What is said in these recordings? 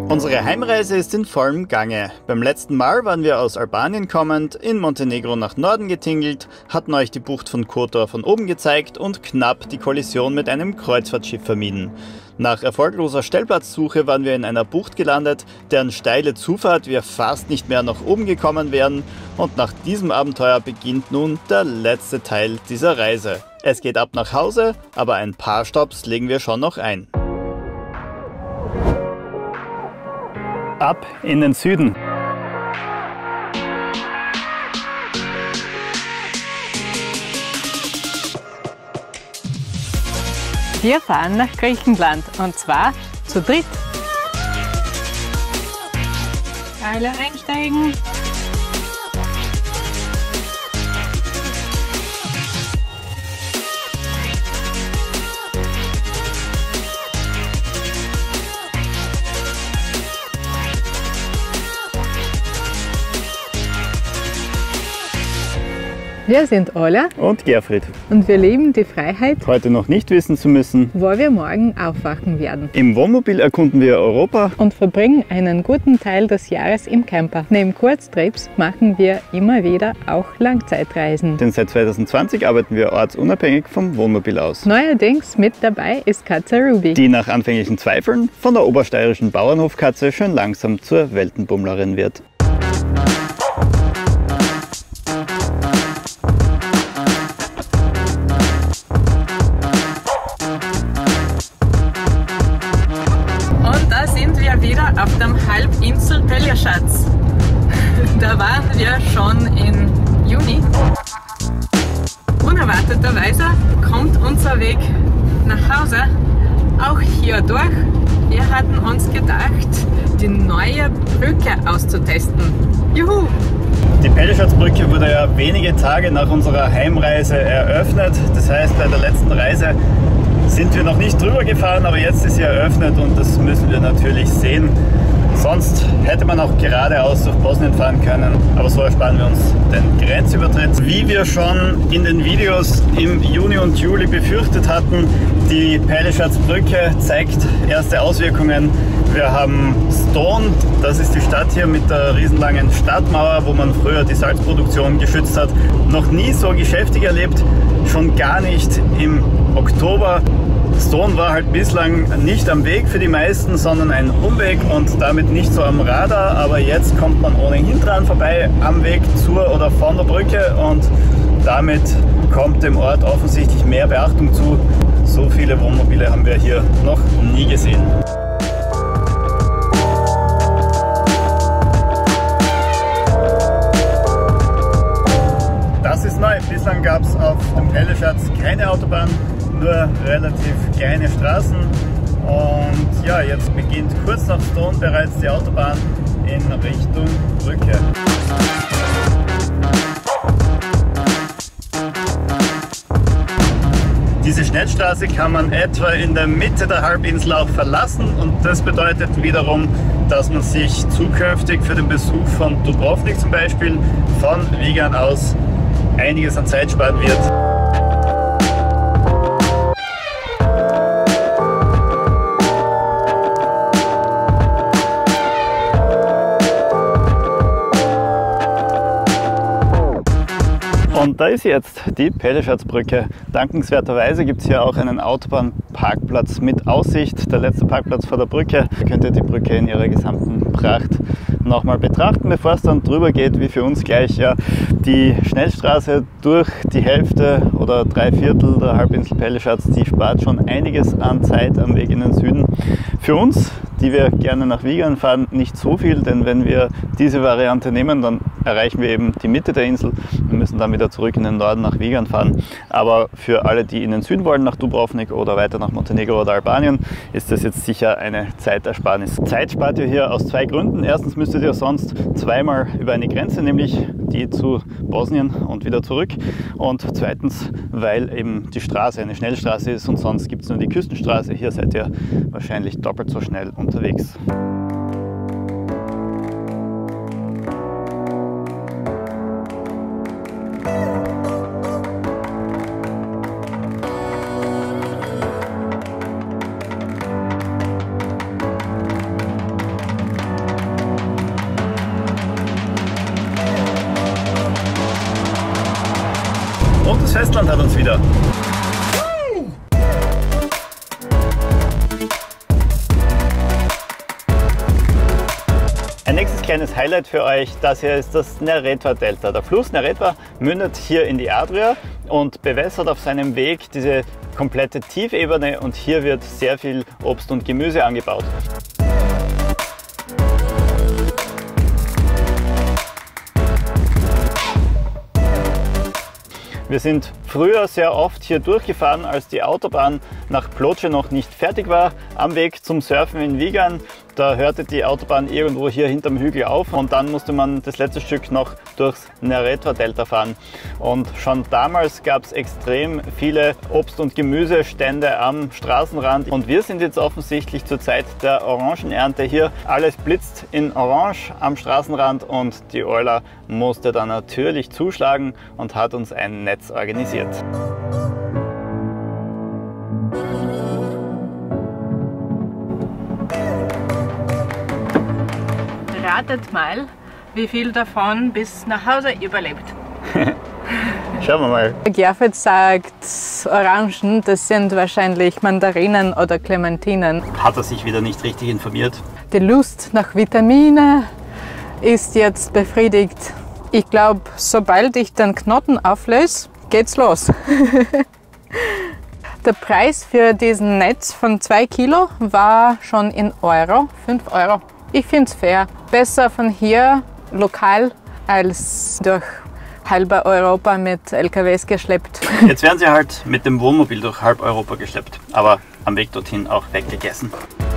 Unsere Heimreise ist in vollem Gange. Beim letzten Mal waren wir aus Albanien kommend, in Montenegro nach Norden getingelt, hatten euch die Bucht von Kotor von oben gezeigt und knapp die Kollision mit einem Kreuzfahrtschiff vermieden. Nach erfolgloser Stellplatzsuche waren wir in einer Bucht gelandet, deren steile Zufahrt wir fast nicht mehr nach oben gekommen wären, und nach diesem Abenteuer beginnt nun der letzte Teil dieser Reise. Es geht ab nach Hause, aber ein paar Stopps legen wir schon noch ein. Ab in den Süden. Wir fahren nach Griechenland und zwar zu dritt. Alle einsteigen. Wir sind Ola Und Gerfried. und wir lieben die Freiheit, Heute noch nicht wissen zu müssen. wo wir morgen aufwachen werden. Im Wohnmobil erkunden wir Europa. Und verbringen einen guten Teil des Jahres im Camper. Neben Kurztrips machen wir immer wieder auch Langzeitreisen. Denn seit 2020 arbeiten wir ortsunabhängig vom Wohnmobil aus. Neuerdings mit dabei ist Katze Ruby. Die nach anfänglichen Zweifeln von der obersteirischen Bauernhofkatze schön langsam zur Weltenbummlerin wird. Und da sind wir wieder auf dem Halbinsel Pelješac. Da waren wir schon im Juni. Unerwarteterweise kommt unser Weg nach Hause auch hier durch. Wir hatten uns gedacht, die neue Brücke auszutesten. Juhu! Die Pelješac-Brücke wurde ja wenige Tage nach unserer Heimreise eröffnet. Das heißt, bei der letzten Reise sind wir noch nicht drüber gefahren, aber jetzt ist sie eröffnet und das müssen wir natürlich sehen. Sonst hätte man auch geradeaus durch Bosnien fahren können, aber so ersparen wir uns den Grenzübertritt. Wie wir schon in den Videos im Juni und Juli befürchtet hatten, die Pelješac-Brücke zeigt erste Auswirkungen. Wir haben Stone, das ist die Stadt hier mit der riesenlangen Stadtmauer, wo man früher die Salzproduktion geschützt hat. Noch nie so geschäftig erlebt, schon gar nicht im Oktober. Stone war halt bislang nicht am Weg für die meisten, sondern ein Umweg und damit nicht so am Radar. Aber jetzt kommt man ohnehin dran vorbei am Weg zur oder von der Brücke und damit kommt dem Ort offensichtlich mehr Beachtung zu. So viele Wohnmobile haben wir hier noch nie gesehen. Das ist neu. Bislang gab es auf dem Pelješac keine Autobahn, nur relativ kleine Straßen. Und ja, jetzt beginnt kurz nach Stone bereits die Autobahn in Richtung Brücke. Diese Schnellstraße kann man etwa in der Mitte der Halbinsel auch verlassen und das bedeutet wiederum, dass man sich zukünftig für den Besuch von Dubrovnik zum Beispiel von Vigan aus einiges an Zeit sparen wird. Und da ist jetzt die Pelješac-Brücke. Dankenswerterweise gibt es hier auch einen Autobahnparkplatz mit Aussicht. Der letzte Parkplatz vor der Brücke. Da könnt ihr die Brücke in ihrer gesamten Pracht nochmal betrachten, bevor es dann drüber geht, wie für uns gleich ja die Schnellstraße durch die Hälfte oder 3/4 der Halbinsel Pelješac, die spart schon einiges an Zeit am Weg in den Süden. Für uns, die wir gerne nach Vigan fahren, nicht so viel, denn wenn wir diese Variante nehmen, dann erreichen wir eben die Mitte der Insel und müssen dann wieder zurück in den Norden nach Vigan fahren. Aber für alle, die in den Süden wollen, nach Dubrovnik oder weiter nach Montenegro oder Albanien, ist das jetzt sicher eine Zeitersparnis. Zeit spart ihr hier aus zwei Gründen. Erstens müsstet ihr sonst zweimal über eine Grenze, nämlich die zu Bosnien und wieder zurück. Und zweitens, weil eben die Straße eine Schnellstraße ist und sonst gibt es nur die Küstenstraße. Hier seid ihr wahrscheinlich doppelt so schnell unterwegs. Das Festland hat uns wieder. Ein nächstes kleines Highlight für euch, das hier ist das Neretva-Delta. Der Fluss Neretva mündet hier in die Adria und bewässert auf seinem Weg diese komplette Tiefebene und hier wird sehr viel Obst und Gemüse angebaut. Wir sind früher sehr oft hier durchgefahren, als die Autobahn nach Ploče noch nicht fertig war. Am Weg zum Surfen in Vigan, da hörte die Autobahn irgendwo hier hinterm Hügel auf und dann musste man das letzte Stück noch durchs Neretva-Delta fahren. Und schon damals gab es extrem viele Obst- und Gemüsestände am Straßenrand. Und wir sind jetzt offensichtlich zur Zeit der Orangenernte hier. Alles blitzt in Orange am Straßenrand und die Orla musste dann natürlich zuschlagen und hat uns ein Netz organisiert. Ratet mal, wie viel davon bis nach Hause überlebt. Schauen wir mal. Gerfried sagt, Orangen, das sind wahrscheinlich Mandarinen oder Clementinen. Hat er sich wieder nicht richtig informiert? Die Lust nach Vitamine ist jetzt befriedigt. Ich glaube, sobald ich den Knoten auflöse, geht's los. Der Preis für diesen Netz von 2 Kilo war schon in Euro, 5 Euro. Ich finde es fair. Besser von hier lokal als durch halb Europa mit LKWs geschleppt. Jetzt werden sie halt mit dem Wohnmobil durch halb Europa geschleppt, aber am Weg dorthin auch weggegessen.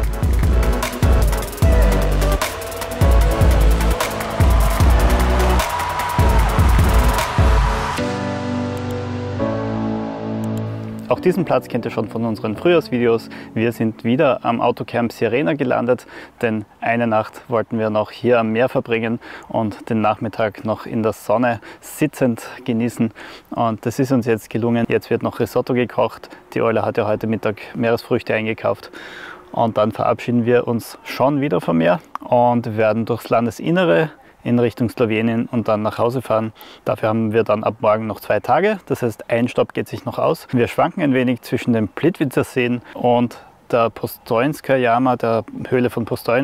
Auch diesen Platz kennt ihr schon von unseren Frühjahrsvideos. Wir sind wieder am Autocamp Sirena gelandet, denn eine Nacht wollten wir noch hier am Meer verbringen und den Nachmittag noch in der Sonne sitzend genießen. Und das ist uns jetzt gelungen. Jetzt wird noch Risotto gekocht. Die Eule hat ja heute Mittag Meeresfrüchte eingekauft. Und dann verabschieden wir uns schon wieder vom Meer und werden durchs Landesinnere in Richtung Slowenien und dann nach Hause fahren. Dafür haben wir dann ab morgen noch 2 Tage. Das heißt, ein Stopp geht sich noch aus. Wir schwanken ein wenig zwischen den Plitvicer Seen und der Postojnska Jama, der Höhle von Postojna.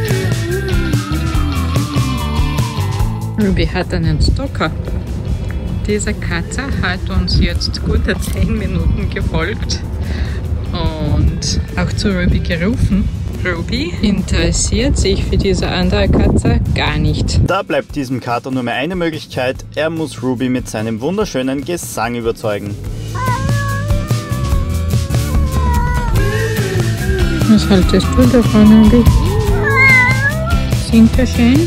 Ruby hat einen Stalker. Diese Katze hat uns jetzt gute 10 Minuten gefolgt und auch zu Ruby gerufen. Ruby interessiert sich für diese andere Katze gar nicht. Da bleibt diesem Kater nur mehr eine Möglichkeit. Er muss Ruby mit seinem wunderschönen Gesang überzeugen. Was haltest du davon, Ruby? Singt er schön?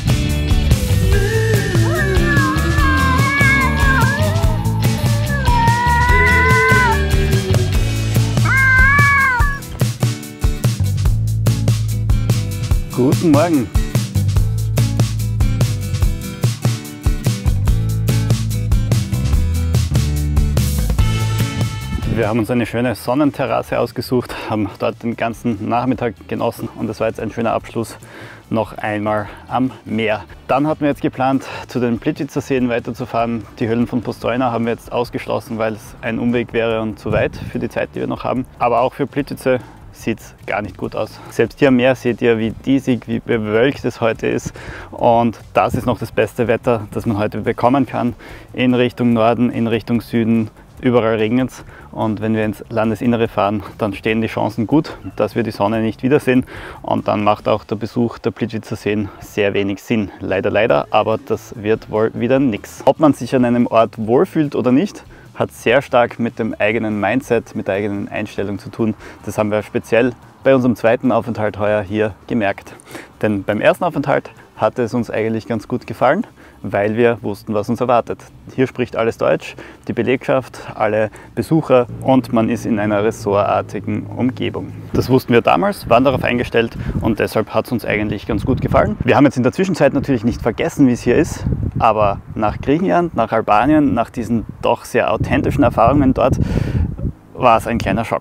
Guten Morgen! Wir haben uns eine schöne Sonnenterrasse ausgesucht, haben dort den ganzen Nachmittag genossen und das war jetzt ein schöner Abschluss noch einmal am Meer. Dann hatten wir jetzt geplant, zu den Plitvicer Seen weiterzufahren. Die Höhlen von Postojna haben wir jetzt ausgeschlossen, weil es ein Umweg wäre und zu weit für die Zeit, die wir noch haben. Aber auch für Plitvice sieht es gar nicht gut aus. Selbst hier am Meer seht ihr, wie diesig, wie bewölkt es heute ist. Und das ist noch das beste Wetter, das man heute bekommen kann. In Richtung Norden, in Richtung Süden, überall regnet es. Und wenn wir ins Landesinnere fahren, dann stehen die Chancen gut, dass wir die Sonne nicht wiedersehen. Und dann macht auch der Besuch der Plitvicer Seen sehr wenig Sinn. Leider, leider, aber das wird wohl wieder nichts. Ob man sich an einem Ort wohlfühlt oder nicht, hat sehr stark mit dem eigenen Mindset, mit der eigenen Einstellung zu tun. Das haben wir speziell bei unserem zweiten Aufenthalt heuer hier gemerkt. Denn beim ersten Aufenthalt hatte es uns eigentlich ganz gut gefallen, weil wir wussten, was uns erwartet. Hier spricht alles Deutsch, die Belegschaft, alle Besucher und man ist in einer ressortartigen Umgebung. Das wussten wir damals, waren darauf eingestellt und deshalb hat es uns eigentlich ganz gut gefallen. Wir haben jetzt in der Zwischenzeit natürlich nicht vergessen, wie es hier ist, aber nach Griechenland, nach Albanien, nach diesen doch sehr authentischen Erfahrungen dort, war es ein kleiner Schock.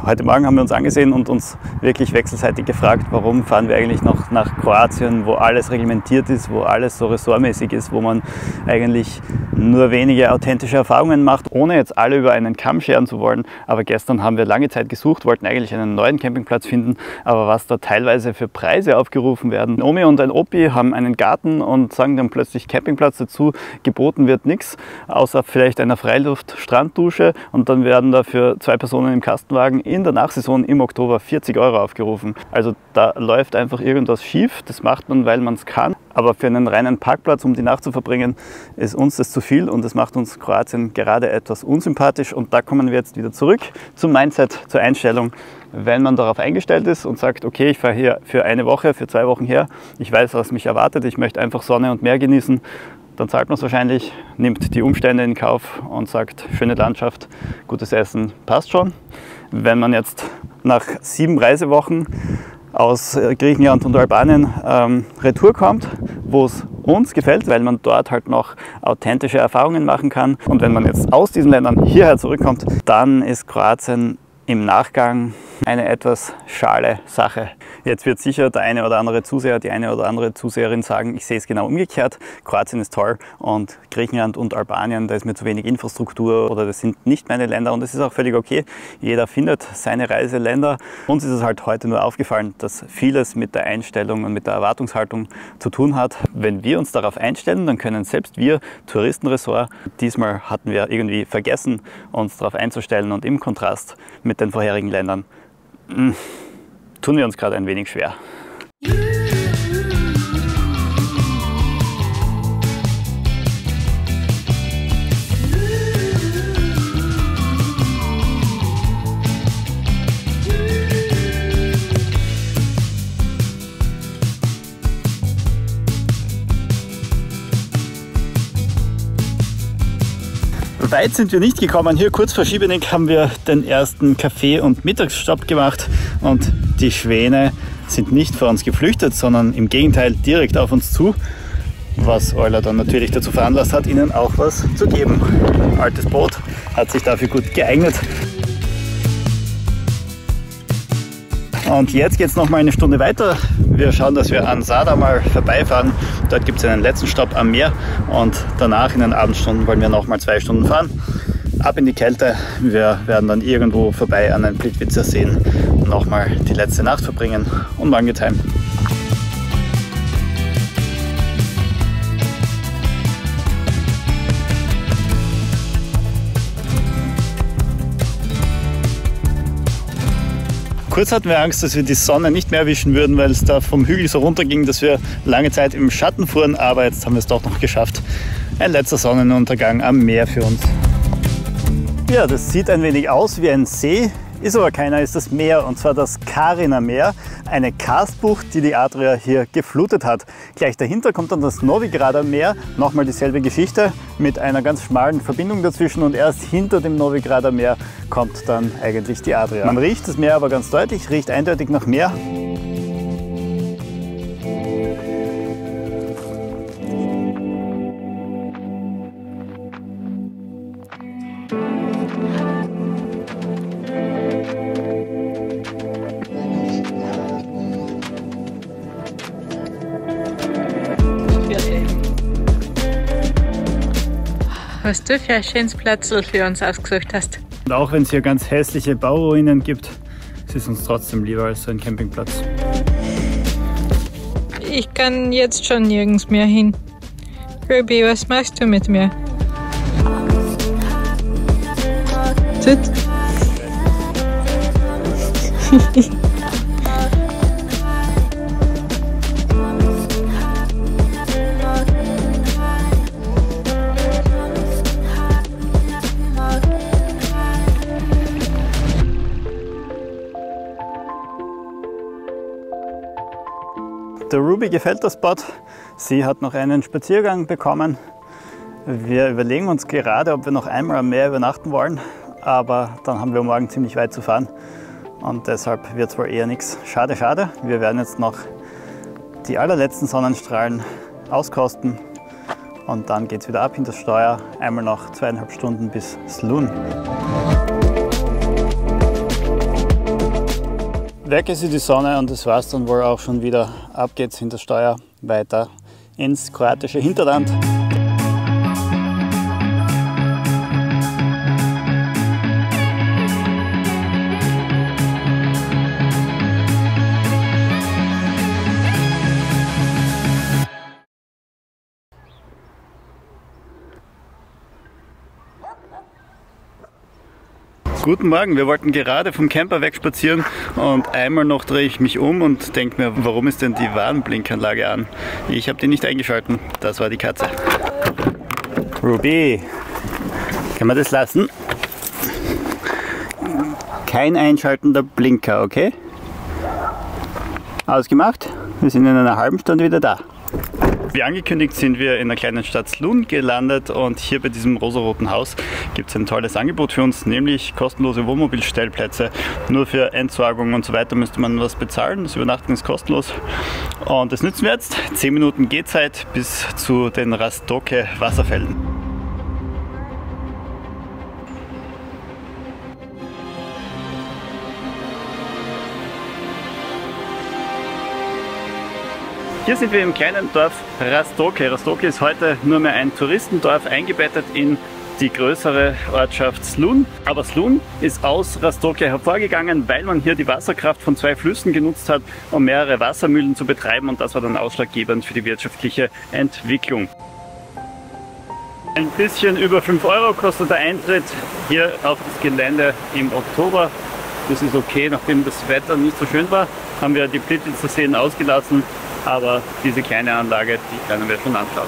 heute Morgen haben wir uns angesehen und uns wirklich wechselseitig gefragt, warum fahren wir eigentlich noch nach Kroatien, wo alles reglementiert ist, wo alles so ressortmäßig ist, wo man eigentlich nur wenige authentische Erfahrungen macht, ohne jetzt alle über einen Kamm scheren zu wollen. Aber gestern haben wir lange Zeit gesucht, wollten eigentlich einen neuen Campingplatz finden, aber was da teilweise für Preise aufgerufen werden. Omi und ein Opi haben einen Garten und sagen dann plötzlich Campingplatz dazu, geboten wird nichts, außer vielleicht einer Freiluft-Stranddusche, und dann werden dafür 2 Personen im Kastenwagen in der Nachsaison im Oktober 40 € aufgerufen. Also da läuft einfach irgendwas schief, das macht man, weil man es kann. Aber für einen reinen Parkplatz, um die Nacht zu verbringen, ist uns das zu viel und das macht uns Kroatien gerade etwas unsympathisch. Und da kommen wir jetzt wieder zurück zum Mindset, zur Einstellung. Wenn man darauf eingestellt ist und sagt, okay, ich fahre hier für eine Woche, für 2 Wochen her, ich weiß, was mich erwartet, ich möchte einfach Sonne und Meer genießen, dann zahlt man es wahrscheinlich, nimmt die Umstände in Kauf und sagt, schöne Landschaft, gutes Essen, passt schon. Wenn man jetzt nach 7 Reisewochen aus Griechenland und Albanien retour kommt, wo es uns gefällt, weil man dort halt noch authentische Erfahrungen machen kann. Und wenn man jetzt aus diesen Ländern hierher zurückkommt, dann ist Kroatien im Nachgang eine etwas schale Sache. Jetzt wird sicher der eine oder andere Zuseher, die eine oder andere Zuseherin sagen, ich sehe es genau umgekehrt. Kroatien ist toll und Griechenland und Albanien, da ist mir zu wenig Infrastruktur oder das sind nicht meine Länder, und das ist auch völlig okay. Jeder findet seine Reiseländer. Uns ist es halt heute nur aufgefallen, dass vieles mit der Einstellung und mit der Erwartungshaltung zu tun hat. Wenn wir uns darauf einstellen, dann können selbst wir Touristenressort, diesmal hatten wir irgendwie vergessen, uns darauf einzustellen, und im Kontrast mit den vorherigen Ländern tun wir uns gerade ein wenig schwer. Weit sind wir nicht gekommen. Hier kurz vor Schiebenig haben wir den ersten Kaffee- und Mittagsstopp gemacht, und die Schwäne sind nicht vor uns geflüchtet, sondern im Gegenteil direkt auf uns zu, was Euler dann natürlich dazu veranlasst hat, ihnen auch was zu geben. Ein altes Boot hat sich dafür gut geeignet. Und jetzt geht es noch mal eine Stunde weiter. Wir schauen, dass wir an Zadar mal vorbeifahren. Dort gibt es einen letzten Stopp am Meer, und danach in den Abendstunden wollen wir noch mal 2 Stunden fahren. Ab in die Kälte. Wir werden dann irgendwo vorbei an den Plitvicer Seen noch mal die letzte Nacht verbringen, und morgen geht's heim. Kurz hatten wir Angst, dass wir die Sonne nicht mehr erwischen würden, weil es da vom Hügel so runter ging, dass wir lange Zeit im Schatten fuhren, aber jetzt haben wir es doch noch geschafft. Ein letzter Sonnenuntergang am Meer für uns. Ja, das sieht ein wenig aus wie ein See, ist aber keiner, ist das Meer, und zwar das Carina Meer, eine Karstbucht, die die Adria hier geflutet hat. Gleich dahinter kommt dann das Novigrader Meer, nochmal dieselbe Geschichte mit einer ganz schmalen Verbindung dazwischen, und erst hinter dem Novigrader Meer kommt dann eigentlich die Adria. Man riecht das Meer aber ganz deutlich, riecht eindeutig nach Meer. Was du für ein schönes Platzl für uns ausgesucht hast. Und auch wenn es hier ganz hässliche Bauruinen gibt, es ist uns trotzdem lieber als so ein Campingplatz. Ich kann jetzt schon nirgends mehr hin. Ruby, was machst du mit mir? Tut. Der Ruby gefällt der Spot. Sie hat noch einen Spaziergang bekommen. Wir überlegen uns gerade, ob wir noch einmal am Meer übernachten wollen, aber dann haben wir morgen ziemlich weit zu fahren und deshalb wird es wohl eher nichts. Schade, schade. Wir werden jetzt noch die allerletzten Sonnenstrahlen auskosten und dann geht es wieder ab hinter das Steuer. Einmal noch 2,5 Stunden bis Slun. Weg ist die Sonne und das war's dann wohl auch schon wieder. Ab geht's hinter Steuer weiter ins kroatische Hinterland. Guten Morgen, wir wollten gerade vom Camper wegspazieren und einmal noch drehe ich mich um und denke mir, warum ist denn die Warnblinkanlage an? Ich habe die nicht eingeschalten, das war die Katze. Ruby, kann man das lassen? Kein einschaltender Blinker, okay? Ausgemacht, wir sind in einer halben Stunde wieder da. Wie angekündigt sind wir in der kleinen Stadt Slun gelandet und hier bei diesem rosaroten Haus gibt es ein tolles Angebot für uns, nämlich kostenlose Wohnmobilstellplätze. Nur für Entsorgung und so weiter müsste man was bezahlen, das Übernachten ist kostenlos. Und das nützen wir jetzt, 10 Minuten Gehzeit bis zu den Rastoke Wasserfällen. Hier sind wir im kleinen Dorf Rastoke. Rastoke ist heute nur mehr ein Touristendorf, eingebettet in die größere Ortschaft Slun. Aber Slun ist aus Rastoke hervorgegangen, weil man hier die Wasserkraft von 2 Flüssen genutzt hat, um mehrere Wassermühlen zu betreiben, und das war dann ausschlaggebend für die wirtschaftliche Entwicklung. Ein bisschen über 5 Euro kostet der Eintritt hier auf das Gelände im Oktober. Das ist okay, nachdem das Wetter nicht so schön war, haben wir die Plitvicer Seen ausgelassen. Aber diese kleine Anlage, die können wir schon anschauen.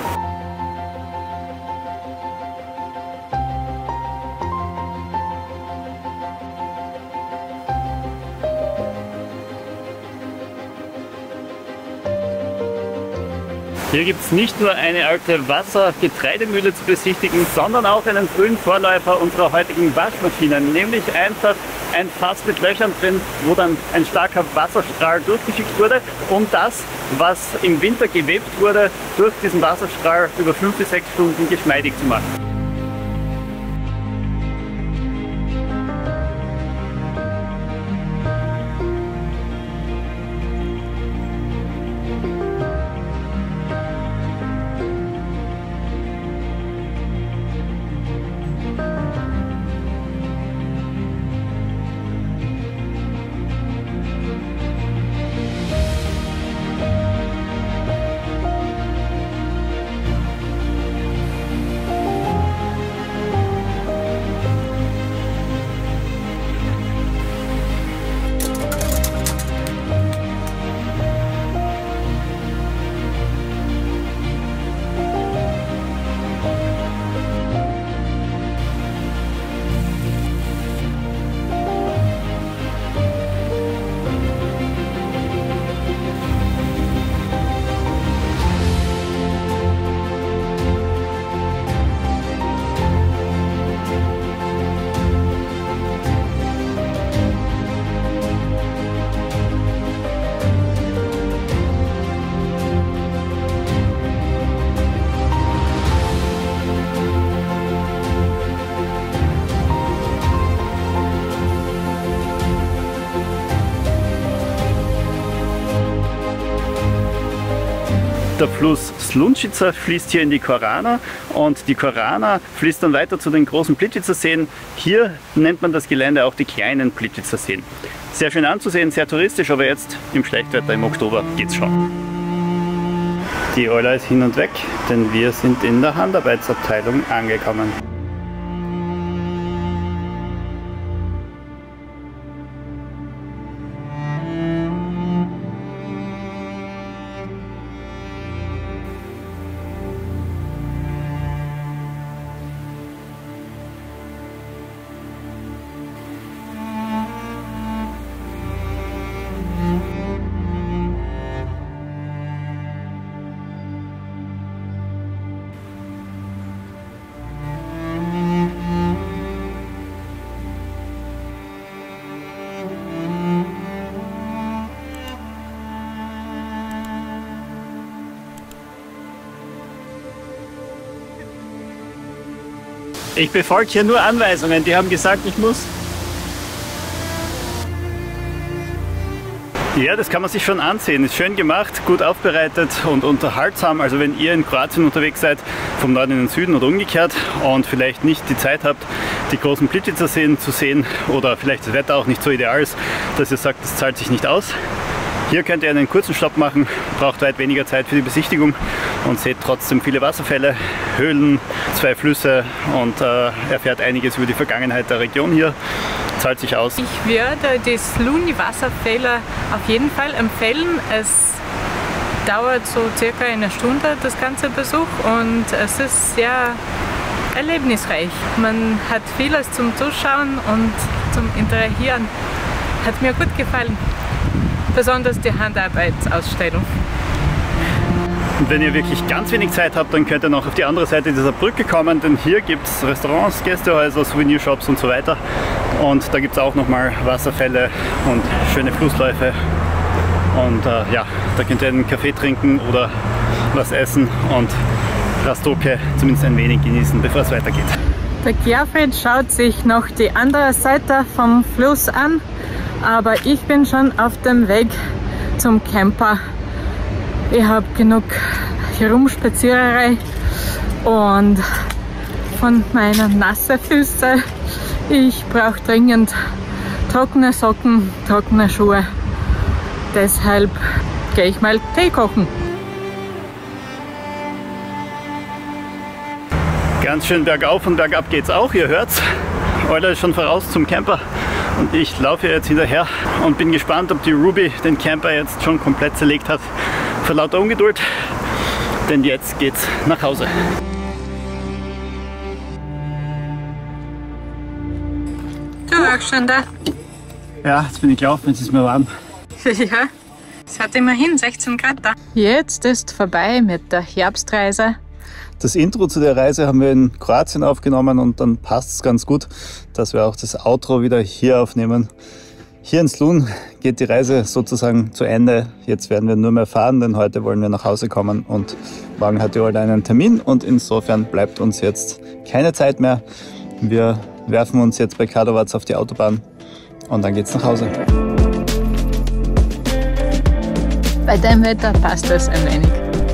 Hier gibt es nicht nur eine alte Wassergetreidemühle zu besichtigen, sondern auch einen frühen Vorläufer unserer heutigen Waschmaschinen, nämlich einfach ein Fass mit Löchern drin, wo dann ein starker Wasserstrahl durchgeschickt wurde, um das, was im Winter gewebt wurde, durch diesen Wasserstrahl über 5 bis 6 Stunden geschmeidig zu machen. Der Fluss Slunčica fließt hier in die Korana und die Korana fließt dann weiter zu den großen Plitvicer Seen. Hier nennt man das Gelände auch die kleinen Plitvicer Seen. Sehr schön anzusehen, sehr touristisch, aber jetzt im Schlechtwetter im Oktober geht's schon. Die Euler ist hin und weg, denn wir sind in der Handarbeitsabteilung angekommen. Ich befolge hier nur Anweisungen, die haben gesagt, ich muss. Ja, das kann man sich schon ansehen. Ist schön gemacht, gut aufbereitet und unterhaltsam. Also wenn ihr in Kroatien unterwegs seid, vom Norden in den Süden oder umgekehrt und vielleicht nicht die Zeit habt, die großen Plitvicer-Seen zu sehen oder vielleicht das Wetter auch nicht so ideal ist, dass ihr sagt, das zahlt sich nicht aus. Hier könnt ihr einen kurzen Stopp machen, braucht weit weniger Zeit für die Besichtigung und seht trotzdem viele Wasserfälle, Höhlen, 2 Flüsse und erfährt einiges über die Vergangenheit der Region hier. Zahlt sich aus. Ich würde die Slunj-Wasserfälle auf jeden Fall empfehlen. Es dauert so circa eine Stunde, das ganze Besuch, und es ist sehr erlebnisreich. Man hat vieles zum Zuschauen und zum Interagieren. Hat mir gut gefallen. Besonders die Handarbeitsausstellung. Und wenn ihr wirklich ganz wenig Zeit habt, dann könnt ihr noch auf die andere Seite dieser Brücke kommen, denn hier gibt es Restaurants, Gästehäuser, Souvenirshops und so weiter. Und da gibt es auch nochmal Wasserfälle und schöne Flussläufe. Und ja, da könnt ihr einen Kaffee trinken oder was essen und Rastoke zumindest ein wenig genießen, bevor es weitergeht. Der Gerfried schaut sich noch die andere Seite vom Fluss an, aber ich bin schon auf dem Weg zum Camper. Ich habe genug Herumspaziererei und von meinen nassen Füßen. Ich brauche dringend trockene Socken, trockene Schuhe. Deshalb gehe ich mal Tee kochen. Ganz schön bergauf und bergab geht's auch, ihr hört's. Euler ist schon voraus zum Camper und ich laufe jetzt hinterher und bin gespannt, ob die Ruby den Camper jetzt schon komplett zerlegt hat. Vor lauter Ungeduld, denn jetzt geht's nach Hause. Du auch schon da? Ja, jetzt bin ich gelaufen, jetzt ist mir warm. Ja, es hat immerhin 16 Grad da. Jetzt ist vorbei mit der Herbstreise. Das Intro zu der Reise haben wir in Kroatien aufgenommen und dann passt es ganz gut, dass wir auch das Outro wieder hier aufnehmen. Hier in Slun geht die Reise sozusagen zu Ende. Jetzt werden wir nur mehr fahren, denn heute wollen wir nach Hause kommen und morgen hat die Olga einen Termin und insofern bleibt uns jetzt keine Zeit mehr. Wir werfen uns jetzt bei Karlovac auf die Autobahn und dann geht's nach Hause. Bei dem Wetter passt es ein wenig.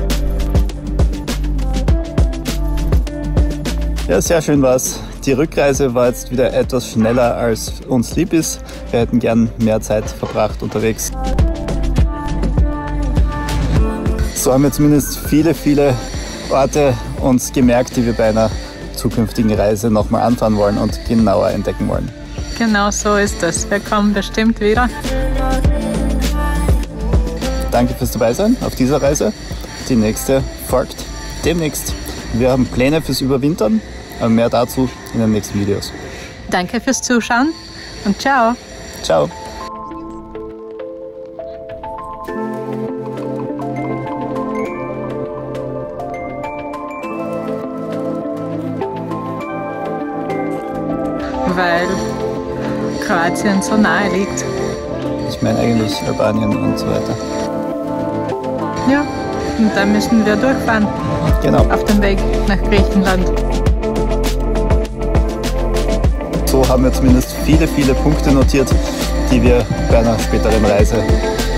Ja, sehr schön war's. Die Rückreise war jetzt wieder etwas schneller, als uns lieb ist. Wir hätten gern mehr Zeit verbracht unterwegs. So haben wir zumindest viele Orte uns gemerkt, die wir bei einer zukünftigen Reise nochmal anfahren wollen und genauer entdecken wollen. Genau so ist es. Wir kommen bestimmt wieder. Danke fürs Dabeisein auf dieser Reise. Die nächste folgt demnächst. Wir haben Pläne fürs Überwintern, aber mehr dazu in den nächsten Videos. Danke fürs Zuschauen und ciao. Ciao. Weil Kroatien so nahe liegt. Ich meine eigentlich Albanien und so weiter. Ja, und da müssen wir durchfahren. Genau. Auf dem Weg nach Griechenland. So haben wir zumindest viele Punkte notiert, die wir bei einer späteren Reise